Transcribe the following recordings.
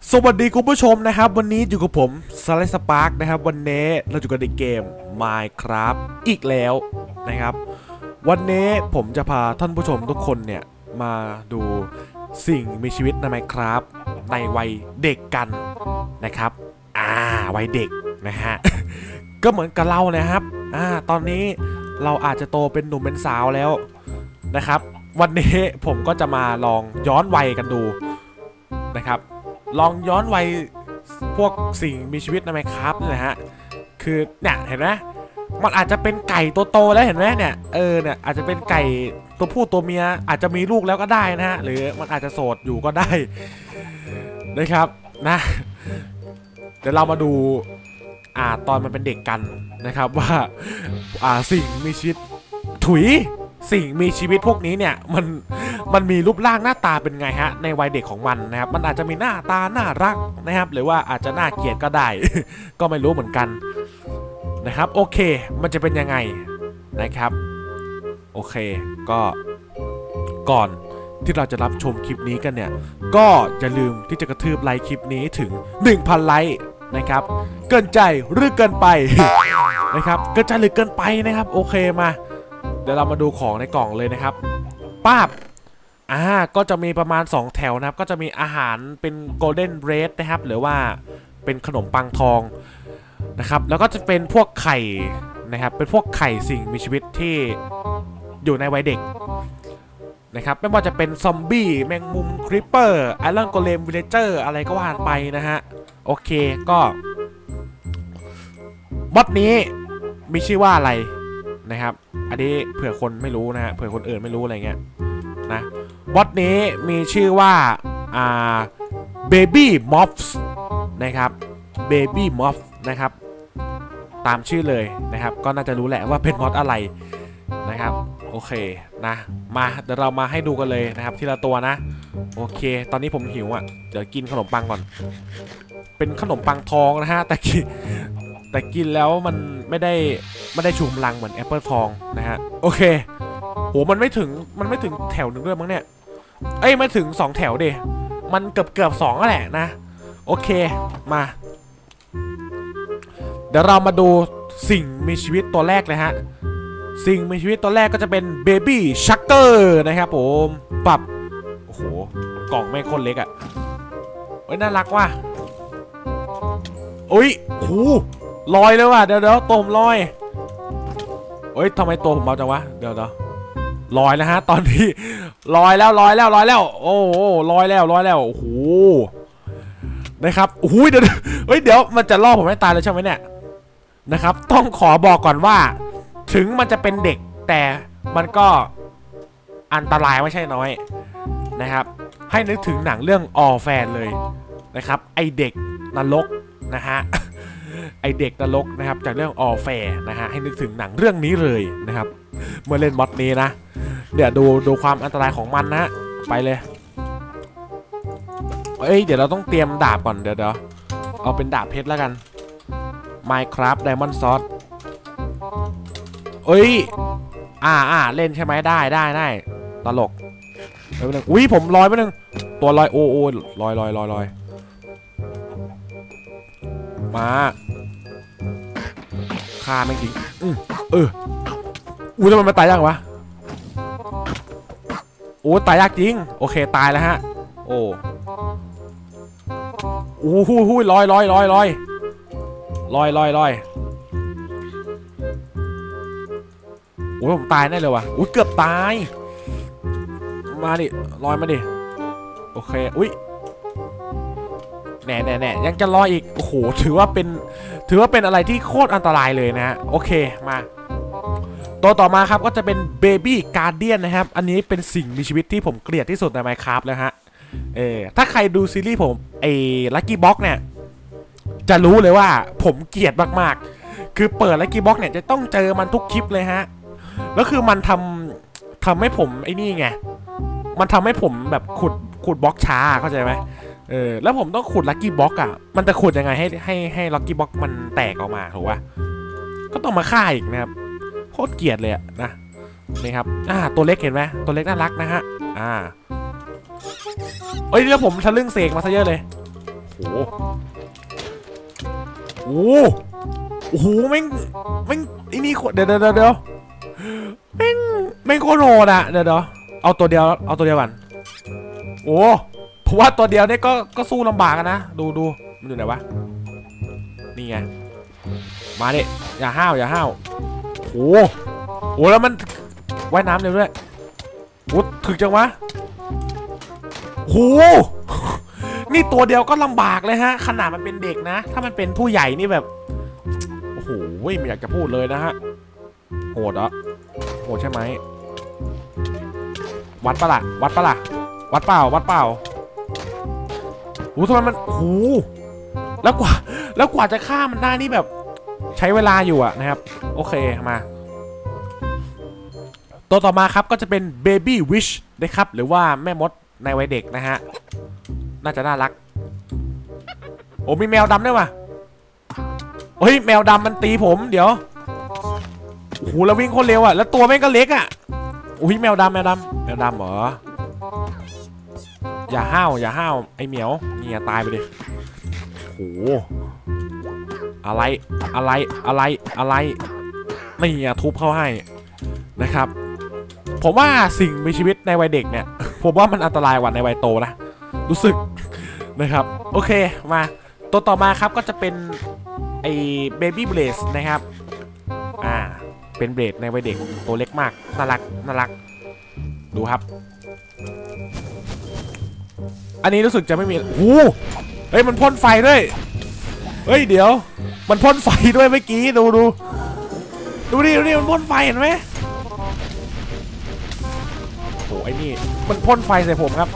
สวัสดีคุณผู้ชมนะครับวันนี้อยู่กับผมสไลด์สปาร์กนะครับวันนี้เราอยู่กันในเกม Minecraft อีกแล้วนะครับวันนี้ผมจะพาท่านผู้ชมทุกคนเนี่ยมาดูสิ่งมีชีวิตใน Minecraft ในวัยเด็กกันนะครับวัยเด็กนะฮะ ก็เหมือนกับเราเลยครับตอนนี้เราอาจจะโตเป็นหนุ่มเป็นสาวแล้วนะครับวันนี้ผมก็จะมาลองย้อนวัยกันดูนะครับลองย้อนวัยพวกสิ่งมีชีวิตในMinecraftนี่นะฮะคือเนี่ยเห็นไหมมันอาจจะเป็นไก่ตัวโตแล้วเห็นไหมเนี่ยเนี่ยอาจจะเป็นไก่ตัวผู้ตัวเมียอาจจะมีลูกแล้วก็ได้นะฮะหรือมันอาจจะโสดอยู่ก็ได้นะครับนะเดี๋ยวเรามาดูตอนมันเป็นเด็กกันนะครับว่าสิ่งมีชีวิตสิ่งมีชีวิตพวกนี้เนี่ยมันมีรูปร่างหน้าตาเป็นไงฮะในวัยเด็กของมันนะครับมันอาจจะมีหน้าตาน่ารักนะครับหรือว่าอาจจะน่าเกลียดก็ได้ ก็ไม่รู้เหมือนกันนะครับโอเคมันจะเป็นยังไงนะครับโอเคก็ก่อนที่เราจะรับชมคลิปนี้กันเนี่ยก็อย่าลืมที่จะกระทืบไลค์คลิปนี้ถึง 1,000 ไลค์นะครับเกินใจหรือเกินไป นะครับเกินใจหรือเกินไปนะครับโอเคมาเดี๋ยวเรามาดูของในกล่องเลยนะครับป้าบก็จะมีประมาณ2แถวนะครับก็จะมีอาหารเป็นโกลเด้นเบรดนะครับหรือว่าเป็นขนมปังทองนะครับแล้วก็จะเป็นพวกไข่นะครับเป็นพวกไข่สิ่งมีชีวิตที่อยู่ในวัยเด็กนะครับไม่ว่าจะเป็นซอมบี้แมงมุมคริปเปอร์ไอรอนโกเลมวิลเลเจอร์อะไรก็ว่าไปนะฮะโอเคก็มอดนี้มีชื่อว่าอะไรนะครับอันนี้เผื่อคนไม่รู้นะฮะเผื่อคนอื่นไม่รู้อะไรเงี้ยนะบอทนี้มีชื่อว่าBaby Moths นะครับ Baby Moths นะครับตามชื่อเลยนะครับก็น่าจะรู้แหละว่าเป็นมอดอะไรนะครับโอเคนะมาเดี๋ยวเรามาให้ดูกันเลยนะครับทีละตัวนะโอเคตอนนี้ผมหิวเดี๋ยวกินขนมปังก่อนเป็นขนมปังทองนะฮะแต่กินแล้วมันไม่ได้ชูพลังเหมือนแอปเปิลทองนะฮะโอเคโหมันไม่ถึงแถวหนึ่งด้วยมั้งเนี่ยไม่ถึง2แถวดิมันเกือบ2แหละนะโอเคมาเดี๋ยวเรามาดูสิ่งมีชีวิตตัวแรกเลยฮะสิ่งมีชีวิตตัวแรกก็จะเป็นเบบี้ชักเกอร์นะครับผมปรับโอ้โหกล่องไม่คนเล็กน่ารักว่ะโอ้ลอยเลยว่ะเดี๋ยวตมลอยทำไมตัวผมเบาจังวะเดี๋ยวลอยแล้วฮะตอนนี้ลอยแล้วโอ้ลอยแล้วโอ้โหนะครับโอ้โหเดี๋ยวมันจะล่อผมให้ตายเลยใช่ไหมเนี่ยนะครับต้องขอบอกก่อนว่าถึงมันจะเป็นเด็กแต่มันก็อันตรายไม่ใช่น้อยนะครับให้นึกถึงหนังเรื่องออแฟนเลยนะครับไอเด็กนรกนะฮะไอเด็กนรกนะครับจากเรื่องออแฟร์นะฮะให้นึกถึงหนังเรื่องนี้เลยนะครับเมื่อเล่นมอดนี้นะเดี๋ยวดูความอันตรายของมันนะไปเลยเดี๋ยวเราต้องเตรียมดาบก่อนเดี๋ยวเอาเป็นดาบเพชรแล้วกัน Minecraft Diamond Sword เล่นใช่ไหมได้ตลกไปนึงผมลอยไปนึงตัวลอยโอ้ลอยมาฆ่าแม่งจริงทำไมมันตายยากวะตายยากจริงโอเคตายแล้วฮะลอยผมตายแน่เลยวะเกือบตายมาดิลอยมาดิโอเคแน่ยังจะลอยอีกโอ้โหถือว่าเป็นอะไรที่โคตรอันตรายเลยนะฮะโอเคมาตัวต่อมาครับก็จะเป็น Baby Guardian นะครับอันนี้เป็นสิ่งมีชีวิตที่ผมเกลียดที่สุดใน Minecraft แล้วฮะถ้าใครดูซีรีส์ผมLucky Box เนี่ยจะรู้เลยว่าผมเกลียดมากๆคือเปิด Lucky Box เนี่ยจะต้องเจอมันทุกคลิปเลยฮะแล้วคือมันทำให้ผมนี่ไงมันทำให้ผมแบบขุดบล็อกช้าเข้าใจไหมแล้วผมต้องขุดลัคกี้บ็อกมันจะขุดยังไงให้ลัคกี้บ็อกมันแตกออกมาถูกป่ะก็ต้องมาฆ่าอีกนะครับโคตรเกลียดเลยนะนี่ครับตัวเล็กเห็นไหมตัวเล็กน่ารักนะฮะเดี๋ยวผมทะลึ่งเสกมาซะเยอะเลยโอ้โหแม่งไอ้นี่เดี๋ยวแม่งโคตรโหดอะเดี๋ยวเอาตัวเดียวก่อนโอ้เพราะว่าตัวเดียวเนี่ยก็สู้ลำบากนะดูมันอยู่ไหนวะนี่ไงมาดิอย่าห้าวโอ้แล้วมันว่ายน้ำเร็วด้วยโอ้ถึกจังวะโหนี่ตัวเดียวก็ลำบากเลยฮะขนาดมันเป็นเด็กนะถ้ามันเป็นผู้ใหญ่นี่แบบโอ้โหไม่อยากจะพูดเลยนะฮะโหดเหรอโหดใช่ไหมวัดปะล่ะวัดเปล่าโอ้ทำไมมันโอ้แล้วกว่าจะฆ่ามันได้นี่แบบใช้เวลาอยู่อะนะครับโอเคมาตัวต่อมาครับก็จะเป็น Baby Wish นะครับหรือว่าแม่มดในวัยเด็กนะฮะน่าจะน่ารักโอ้มีแมวดำด้วยว่ะเฮ้ยแมวดำมันตีผมเดี๋ยวโอ้โหแล้ววิ่งโคตรเร็วอ่ะแล้วตัวแม่งก็เล็กอ่ะโอ้ยแมวดำเหรออย่าห้าวไอเหมียวเนี่ยตายไปดิโอ้โหอะไรนี่ทุบเข้าให้นะครับผมว่าสิ่งมีชีวิตในวัยเด็กเนี่ยผมว่ามันอันตรายกว่าในวัยโตนะรู้สึกนะครับโอเคมาตัวต่อมาครับก็จะเป็นไอ้เบบี้เบลสนะครับเป็นเบลดในวัยเด็กตัวเล็กมากน่ารักดูครับอันนี้รู้สึกจะไม่มีโอ้เฮ้ยมันพ่นไฟด้วยเฮ้ยเดี๋ยวมันพ่นไฟด้วยเมื่อกี้ดูดิมันพ่นไฟเห็นไหมโอ้ไอ้นี่มันพ่นไฟใส่ผมครับ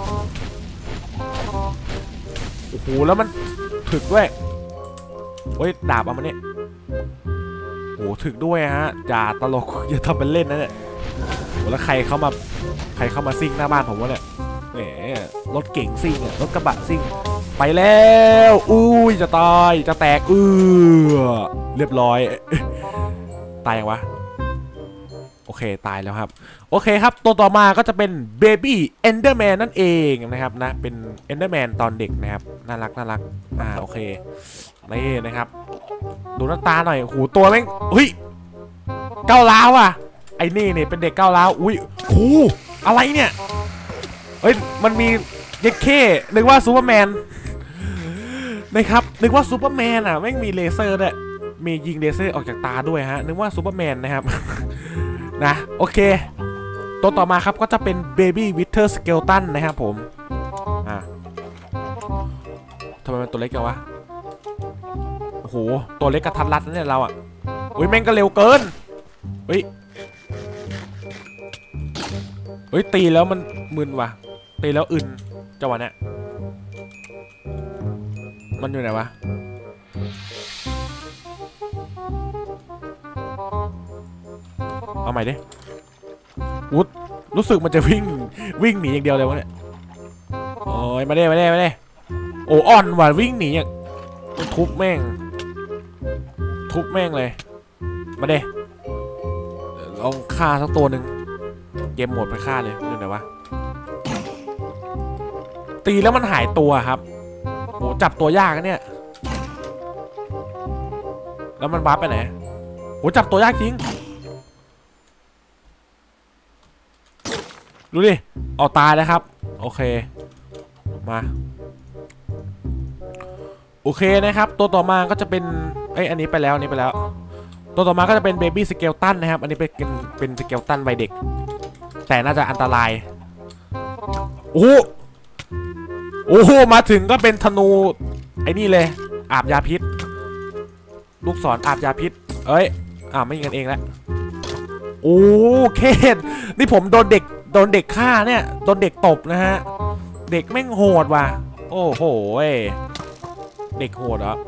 โอ้โหแล้วมันถึกด้วยเฮ้ยดาบเอามาเนี่ยโอ้ถึกด้วยฮะอย่าตลกอย่าทำเป็นเล่นนะเนี่ยโอ้แล้วใครเข้ามาซิ่งหน้าบ้านผมวะเนี่ยแหมรถเก๋งซิ่งอะรถกระบะซิ่งไปแล้วอุ้ยจะตายจะแตกเรียบร้อยตายยังวะโอเคตายแล้วครับโอเคครับตัวต่อมาก็จะเป็น Baby Enderman นั่นเองนะครับนะเป็น Enderman ตอนเด็กนะครับน่ารักโอเคนี่นะครับดูหน้าตาหน่อยหูตัวแม่งเฮ้ยก้าวร้าวอ่ะไอ้นี่เป็นเด็กก้าวร้าวอุ้ยหูอะไรเนี่ยเฮ้ยมันมีเย็ดเข้นึกว่าซูเปอร์แมนนะครับนึกว่าซูเปอร์แมนอ่ะแม่งมีเลเซอร์ด้วยมียิงเลเซอร์ออกจากตาด้วยฮะนึกว่าซูเปอร์แมนนะครับนะโอเคตัวต่อมาครับก็จะเป็น Baby Wither Skeleton นะครับผมทำไมมันตัวเล็กจังวะโอ้โหตัวเล็กกระทัดรัดนะเนี่ยเราอ่ะอุ้ยแม่งก็เร็วเกินเฮ้ยตีแล้วมันมึนว่ะตีแล้วอึนจังหวะเนี้ยมันอยู่ไหนวะเอาใหม่ดิรู้สึกมันจะวิ่งหนีอย่างเดียวเลยวะเนี่ยโอ้ยมาได้โอ้อ่อนว่ะวิ่งหนีอย่างทุบแม่งเลยมาเด้ลองฆ่าสักตัวหนึ่งเกมโหมดไปฆ่าเลยอยู่ไหนวะตีแล้วมันหายตัวครับโหจับตัวยากนะเนี่ยแล้วมันวาร์ปไปไหนโหจับตัวยากจริงดูดิเอาตายแล้วครับโอเคมาโอเคนะครับตัวต่อมาก็จะเป็นอันนี้ไปแล้วตัวต่อมาก็จะเป็นเบบี้สเกลตันนะครับอันนี้เป็นสเกลตันวัยเด็กแต่น่าจะอันตรายโอ้โหมาถึงก็เป็นธนูไอ้นี่เลยอาบยาพิษลูกศรอาบยาพิษไม่ยิงกันเองแล้วโอ้เคนนี่ผมโดนเด็กฆ่าเนี่ยโดนเด็กตบนะฮะเด็กแม่งโหดว่ะโอ้โหเด็กโหดเหรอ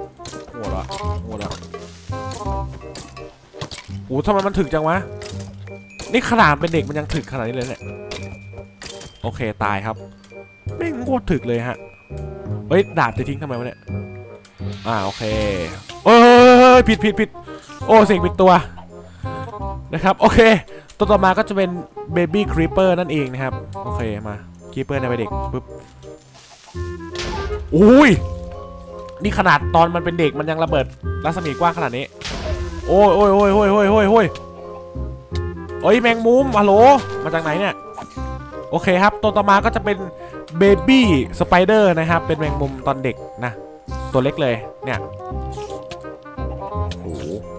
โอ้ทำไมมันถึกจังวะนี่ขนาดเป็นเด็กมันยังถึกขนาดนี้เลยเนี่ยโอเคตายครับแม่งโคตรถึกเลยฮะเฮ้ยดาบจะทิ้งทำไมวะเนี่ยโอเคผิดโอ้สิ่งผิดตัวนะครับโอเคตัวต่อมาก็จะเป็น Baby Creeper นั่นเองนะครับโอเคมา Creeper ในวัยเด็กปุ๊บอุ้ยนี่ขนาดตอนมันเป็นเด็กมันยังระเบิดรัศมีกว้างขนาดนี้โอ้ยโอ้ยโอ้ยโอ้ยโอ้ยโอ้ยโอ้ยโอ้ยแมงมุมฮัลโหลมาจากไหนเนี่ยโอเคครับตัวต่อมาก็จะเป็นเบบี้สไปเดอร์นะครับเป็นแมงมุมตอนเด็กนะตัวเล็กเลยเนี่ยโอ้โห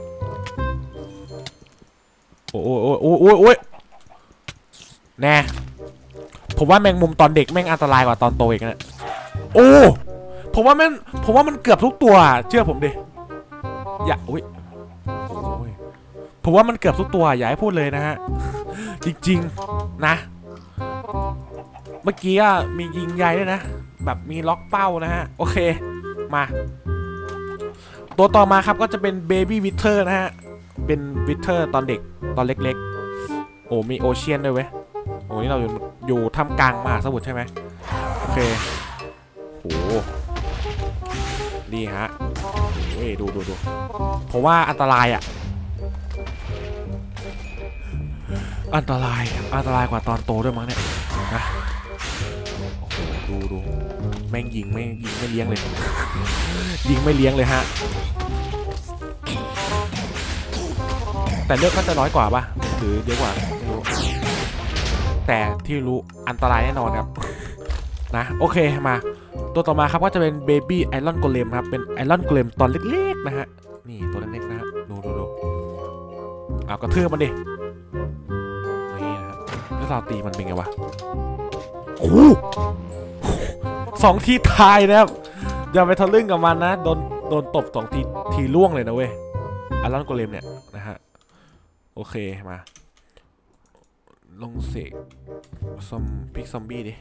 โอ้ยโอ้ยโอ้ยโอ้ยโอ้ยแน่ผมว่าแมงมุมตอนเด็กแม่งอันตรายกว่าตอนโตอีกนะโอ้ผมว่ามันเกือบทุกตัวเชื่อผมดิอย่าอุ้ยผมว่ามันเกือบทุกตัวอย่าให้พูดเลยนะฮะจริงๆนะเมื่อกี้มียิงใหญ่ด้วยนะแบบมีล็อกเป้านะฮะโอเคมาตัวต่อมาครับก็จะเป็นเบบี้วิเทอร์นะฮะเป็นวิเทอร์ตอนเด็กตอนเล็กๆโอ้มีโอเชียนด้วยเว้ยโอ้นี่เราอยู่ท่ามกลางมหาสมุทรใช่ไหมโอเคโหนี่ฮะโอ้ยดูผมว่าอันตรายอันตรายกว่าตอนโตด้วยมั้งเนี่ยนะโอ้โหดูแม่งยิงไม่เลี้ยงเลยยิงไม่เลี้ยงเลยฮะแต่เลือดก็จะน้อยกว่าป่ะหรือเยอะกว่าไม่รู้แต่ที่รู้อันตรายแน่นอนครับนะโอเคมาตัวต่อมาครับก็จะเป็นเบบี้ไอรอนโกเลมครับเป็นไอรอนโกเลมตอนเล็กๆนะฮะนี่ตัวเล็กๆนะฮะดูเอากระทืบมันดินี่นะครับแล้วเราตีมันเป็นไงวะโอ้2 ทีตายนะครับอย่าไปทะลึ่งกับมันนะโดนตบ2 ทีล่วงเลยนะเว้ยไอรอนโกเลมเนี่ยนะฮะโอเคมาลงเสกพิกซอมบี้ดิ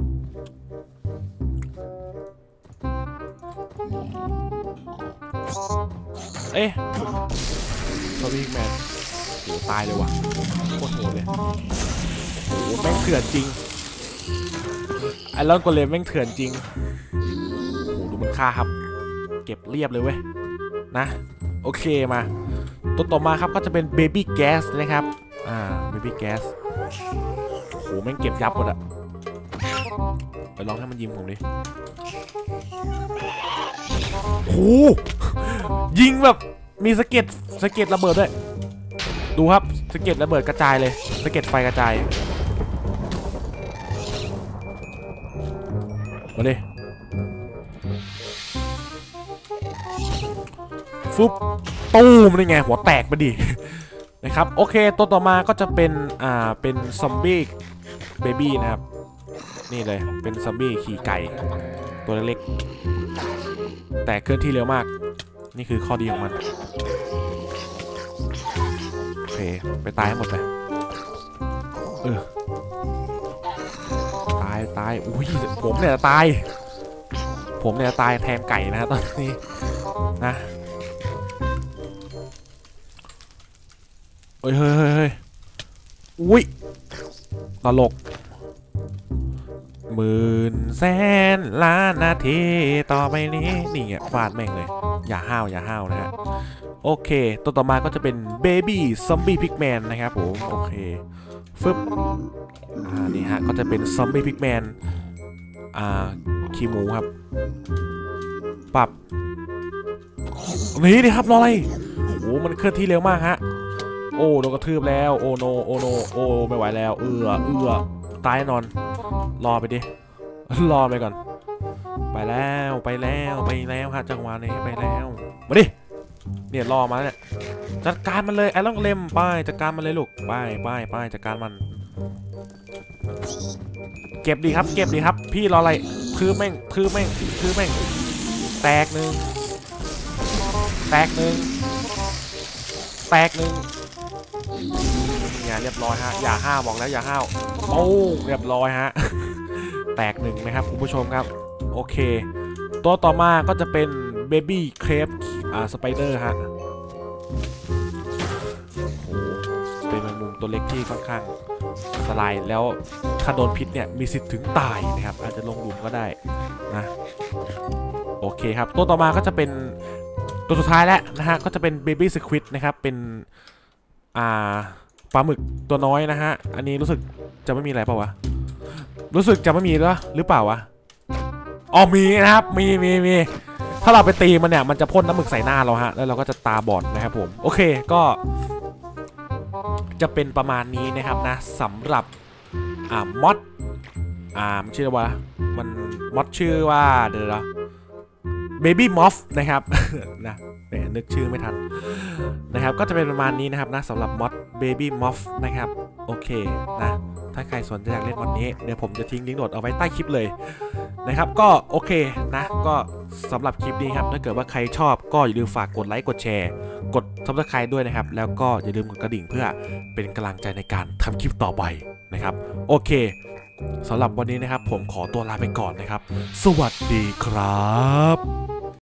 เอ๊ะซอมบี้พิกแมนโหตายเลยว่ะโคตรโหดเลยโหแม่งเถื่อนจริงไอรอนโกเลมแม่งเถื่อนจริงโหดูมันฆ่าครับเก็บเรียบเลยเว้ยนะโอเคมาตัวต่อมาครับก็จะเป็นเบบี้แก๊สนะครับเบบี้แก๊สโหแม่งเก็บยับหมดอะไปลองให้มันยิงผมดิโหยิงแบบมีสะเก็ดระเบิดด้วยดูครับสะเก็ดระเบิดกระจายเลยสะเก็ดไฟกระจายมาดิฟุบตู้มันยังไงหัวแตกมาดินะครับโอเคตัวต่อมาก็จะเป็นซอมบี้เบบี้นะครับนี่เลยเป็นซอมบี้ขี่ไก่ตัวเล็กๆแต่เคลื่อนที่เร็วมากนี่คือข้อดีของมันโอเคไปตายให้หมดเลยตายอุ้ยผมเนี่ยตายแทนไก่นะตอนนี้นะเฮ้ยอุ้ยตลก10,000,000,000,000 นาทีต่อไปนี้นี่ไงฟาดแม่งเลยอย่าห้าวนะฮะโอเคตัวต่อมาก็จะเป็นเบบี้ซอมบี้พิกแมนนะครับผมโอเคฟึบนี่ฮะก็จะเป็นซอมบี้พิกแมนขี้หมูครับปรับนี่ดิครับรออะไรโอ้มันเคลื่อนที่เร็วมากฮะโอ้โดนกระทืบแล้วโอโนโอ้ไม่ไหวแล้วตายนอนรอไปดิรอไปก่อนไปแล้วฮะจังหวะนี้ไปแล้วมาดิเนี่ยรอมาเนี่ยจัดการมันเลยไอ้ล่องเล็มไปจัดการมันเลยลูกไปจัดการมันเก็บดีครับพี่รออะไรทืบแม่งแตกหนึ่งเนี่ยเรียบร้อยฮะอย่าห้าวบอกแล้วอย่าห้าวโอ้เรียบร้อยฮะแตกหนึ่งนะครับคุณผู้ชมครับโอเคตัวต่อมาก็จะเป็นเบบี้เครปสไปเดอร์ฮะโอ้เป็นแมงมุมตัวเล็กที่ค่อนข้างอันตรายแล้วถ้าโดนพิษเนี่ยมีสิทธิ์ถึงตายนะครับอาจจะลงหลุมก็ได้นะโอเคครับตัวต่อมาก็จะเป็นตัวสุดท้ายแล้วนะฮะก็จะเป็นเบบี้สควิดนะครับเป็นปลาหมึกตัวน้อยนะฮะอันนี้รู้สึกจะไม่มีอะไรเปล่าวะรู้สึกจะไม่มีแล้วหรือเปล่าวะอ๋อมีนะครับมีถ้าเราไปตีมันเนี่ยมันจะพ่นน้ำหมึกใส่หน้าเราฮะแล้วเราก็จะตาบอดนะครับผมโอเคก็จะเป็นประมาณนี้นะครับนะสำหรับมอดชื่อว่ามันมอดชื่อว่าเดี๋ยวนะBaby Moth นะครับ นะนึกชื่อไม่ทันนะครับก็จะเป็นประมาณนี้นะครับนะสำหรับมอด Baby Moth นะครับโอเคนะถ้าใครสนใจอยากเล่นมอดนี้เดี๋ยวผมจะทิ้งลิงก์โหลดเอาไว้ใต้คลิปเลยนะครับก็โอเคนะก็สำหรับคลิปนี้ครับถ้าเกิดว่าใครชอบก็อย่าลืมฝากกดไลค์กดแชร์กด Subscribe ด้วยนะครับแล้วก็อย่าลืมกดกระดิ่งเพื่อเป็นกำลังใจในการทำคลิปต่อไปนะครับโอเคสำหรับวันนี้นะครับผมขอตัวลาไปก่อนนะครับสวัสดีครับ